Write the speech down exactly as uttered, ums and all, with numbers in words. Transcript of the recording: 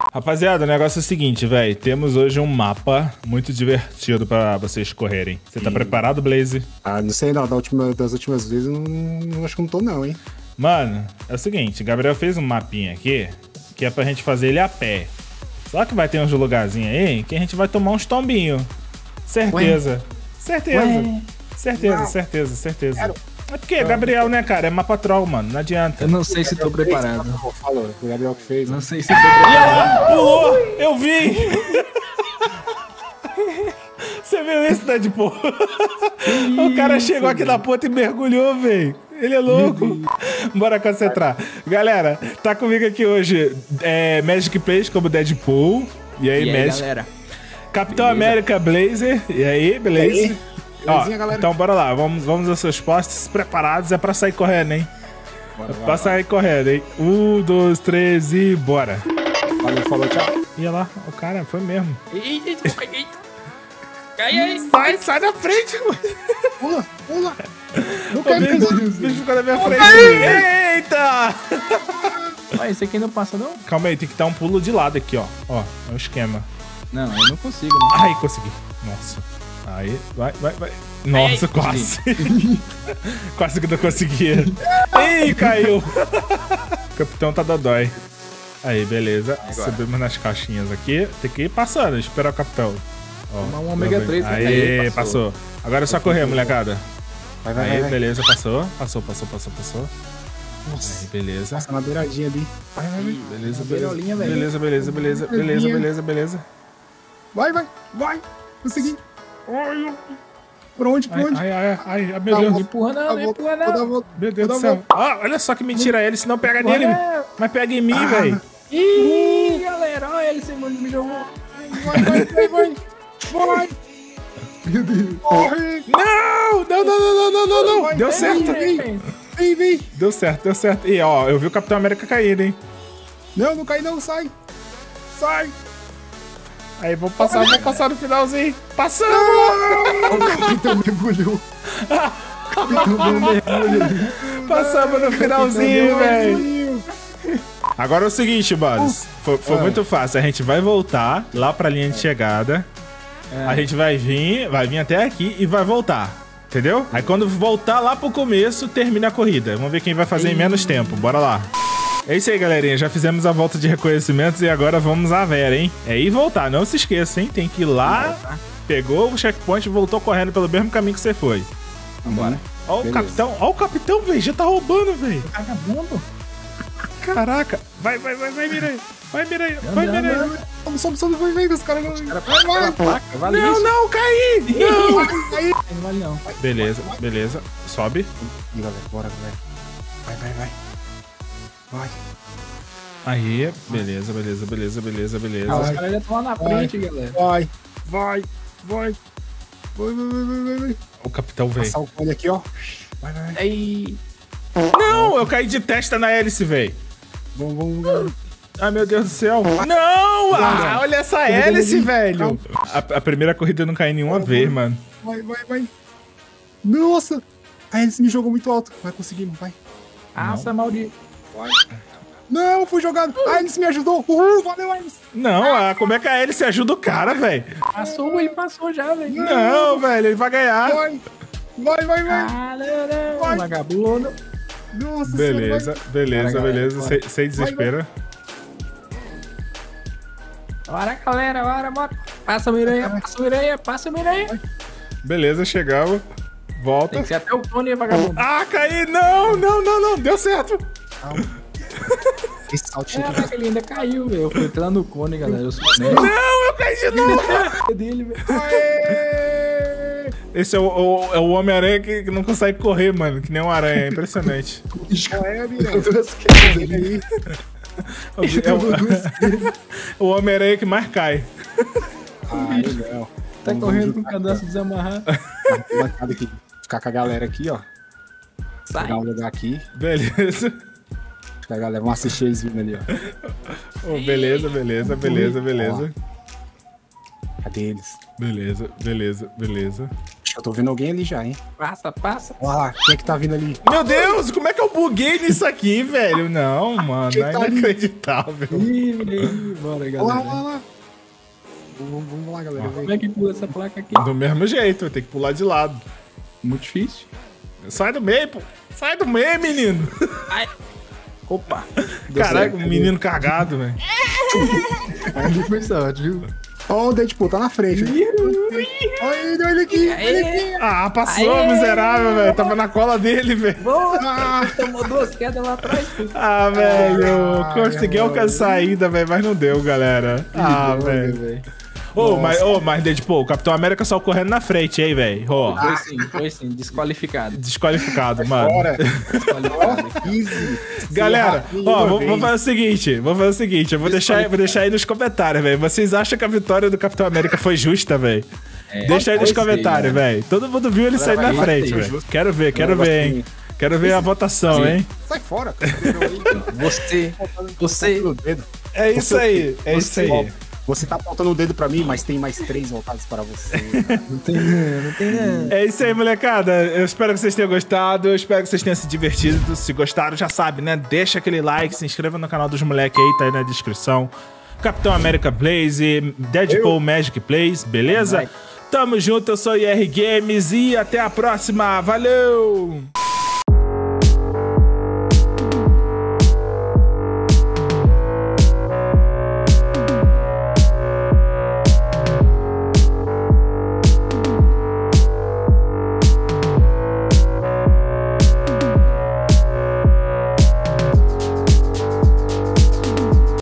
Rapaziada, o negócio é o seguinte, velho. Temos hoje um mapa muito divertido pra vocês correrem. Você tá e... preparado, Blaze? Ah, não sei não. Da última, das últimas vezes, não, não acho que não tô não, hein. Mano, é o seguinte. Gabriel fez um mapinha aqui, que é pra gente fazer ele a pé. Só que vai ter uns lugarzinhos aí que a gente vai tomar uns tombinhos. Certeza. Ué? Certeza. Ué? Certeza, não. certeza, certeza. Quero. É porque Gabriel, né, cara? É mapa troll, mano. Não adianta. Eu não sei se tô preparado. Falou, o Gabriel que fez. Não sei se tô preparado. Pulou! Eu vi! Você viu isso, Deadpool? O cara chegou aqui na ponta e mergulhou, velho. Ele é louco. Bora concentrar. Galera, tá comigo aqui hoje é, Magic Plays como Deadpool. E aí, e aí Magic? Galera? Capitão Beleza. América Blazer. E aí, beleza? Ó, então bora lá, vamos, vamos aos seus postes preparados, é pra sair correndo, hein? Bora, é pra bora, sair bora. correndo, hein? Um, dois, três e bora. Valeu, falou, tchau. Ia lá, o cara foi mesmo. Eita, eita. Cai aí. Sai, sai da frente, mano. Pula, pula. Não cai, bicho. O bicho ficou na minha frente. Eita! Mas esse aqui não passa, não? Calma aí, tem que dar um pulo de lado aqui, ó. Ó, é o esquema. Não, eu não consigo, não. Ai, consegui. Nossa. Aí, vai, vai, vai. Nossa, Ei, quase. Quase que não conseguia. Ih, caiu. O capitão tá dodói. Aí, beleza. Agora. Subimos nas caixinhas aqui. Tem que ir passando, esperar o capitão. Ó, tomar um ômega três. Aí, aí passou. passou. Agora é só correr, molecada. Vai, vai, aí, vai, vai. beleza, passou. Passou, passou, passou, passou. Nossa. Aí, beleza. Passa na beiradinha ali. Vai, vai, vai. Beleza, beleza. Beleza, beleza, beleza, beleza, beleza, beleza, beleza. Vai, vai, vai. Consegui. Por onde, por ai, onde? Ai, ai, ai, ai, meu Deus. Não empurra não, não empurra não. Meu Deus do céu. Ah, olha só que mentira ele, se não pega nele. Mas pega em mim, ah. velho. Ih, galera, olha ele, Simone me jogou. Vai, vai, vai, vai. Vai. Meu Deus. Corre. Não, não, não, não, não, não, não. Vai, deu vem, certo. Vem, vem, vem. Deu certo, deu certo. E ó, eu vi o Capitão América cair, hein. Não, não cai não, sai. Sai. Aí, vou passar, vou passar no finalzinho. Passamos! O capitão mergulhou. O capitão mergulhou. Passamos no finalzinho, velho. Agora é o seguinte, boys. Foi, foi é. muito fácil. A gente vai voltar lá pra linha de chegada. É. A gente vai vir, vai vir até aqui e vai voltar. Entendeu? Aí quando voltar lá pro começo, termina a corrida. Vamos ver quem vai fazer em menos tempo. Bora lá. É isso aí, galerinha. Já fizemos a volta de reconhecimentos e agora vamos à Vera, hein? É ir e voltar. Não se esqueça, hein? Tem que ir lá, pegou o checkpoint e voltou correndo pelo mesmo caminho que você foi. Vambora. Ó o capitão. Ó o capitão, velho. Já tá roubando, velho. Vagabundo. Caraca. Vai, vai, vai, vai, Miranha. Vai, Miranha. Vai, Miranha. Sobe, sobe, sobe. Vai, vai. Os caras não... Vai, vai. Não, não, caí. Não. Caí. Não vale não. Beleza, beleza. Sobe. E galera, bora, galera. Vai, vai, vai. Vai. Aí, beleza, beleza, beleza, beleza, beleza. Ah, os caras já estão lá na frente, vai, galera. Vai, vai, vai. Vai, vai, vai, vai, vai. O capitão veio. Passar o cone aqui, ó. Vai, vai, vai. Aí. Não, eu caí de testa na hélice, velho. Vamos, vamos, vamos. Ai, meu Deus do céu. Não! Ah, olha essa hélice, velho. A, a primeira corrida eu não caí nenhuma vai, vez, vai. mano. Vai, vai, vai. Nossa! A hélice me jogou muito alto. Vai conseguir, vai. Nossa, maldito. Vai. Não, fui jogado. A hélice me ajudou. Uhul, valeu, hélice. Não, ah, como é que a hélice ajuda o cara, velho? Passou, ele passou já, velho. Não, não velho, ele vai ganhar. Vai, vai, vai. vai. Ah, não, não. Vai. Vagabundo. Nossa beleza, senhora, beleza, bora, beleza. galera, sem, sem desespero. Bora, galera, bora, bora. Passa, Miranha, passa, Miranha, passa, Miranha. Beleza, chegamos. Volta. Tem que ser até o cone, vagabundo. Ah, caí. Não, não, não, não. Deu certo. Esse saltinho aqui. Caraca, ele ainda caiu, velho. Eu fui lá no cone, galera. Eu sou não, eu caí de novo. dele, velho. Esse é o, o, é o Homem-Aranha que não consegue correr, mano. Que nem um aranha. É impressionante. É, amigo. Duas quedas aí. É o, o Homem-Aranha que mais cai. Ah, legal. Tá vamos, correndo com o cadastro desamarrado. Aqui. Ficar com a galera aqui, ó. Sai. Pegar um lugar aqui. Beleza. A galera, vamos assistir eles vindo ali, ó. Oh, beleza, beleza, beleza, beleza. Cadê eles? Beleza, beleza, beleza. Eu tô vendo alguém ali já, hein? Passa, passa. Olha lá, quem é que tá vindo ali? Meu Deus, como é que eu buguei nisso aqui, velho? Não, mano, Quem é tá ali? inacreditável. Ih, ih, bora, Olha lá, galera. olha lá. Vamos, vamos lá, galera. Como é que pula essa placa aqui? Do mesmo jeito, vai ter que pular de lado. Muito difícil. Sai do meio, pô. Sai do meio, menino. Ai. Opa. Deu Caraca, certo. um menino cagado, velho. Aí foi sorte, viu? Ó, o Deadpool tá na frente. Olha ele, olha aqui. Olha aqui. Ah, passou, Aê! miserável, velho. Tava na cola dele, velho. Boa, Ah, tomou duas quedas lá atrás. pô. Ah, velho. Ai, Consegui mano. alcançar ainda, velho, mas não deu, galera. Ah, droga, velho. Ô, mas, ô, mas, Deadpool, o Capitão América só correndo na frente, aí, velho. Ô, Foi sim, foi sim. Desqualificado. desqualificado, mano. Bora. Desqualificado. Easy. Galera, Sim, ó, uma vou, vez. vou fazer o seguinte, vou fazer o seguinte, eu vou deixar, vou deixar aí nos comentários, velho. Vocês acham que a vitória do Capitão América foi justa, velho? É, Deixa aí nos foi sim, comentários, né? velho. Todo mundo viu ele sair na vai frente, ser velho. Quero ver, quero Eu ver, gostei. hein. Quero ver a votação, Sim. hein. Sai fora. Você, você, O dedo. É isso aí, é isso Ó, aí. Você tá apontando o dedo pra mim, mas tem mais três voltados para você. não tem não, não tem não. É isso aí, molecada. Eu espero que vocês tenham gostado. Eu espero que vocês tenham se divertido. Se gostaram, já sabe, né? Deixa aquele like, se inscreva no canal dos moleques aí, tá aí na descrição. Capitão América Blaze, Deadpool Eu. Magic Plays, beleza? Vai. Tamo junto, eu sou o I R Games e até a próxima. Valeu!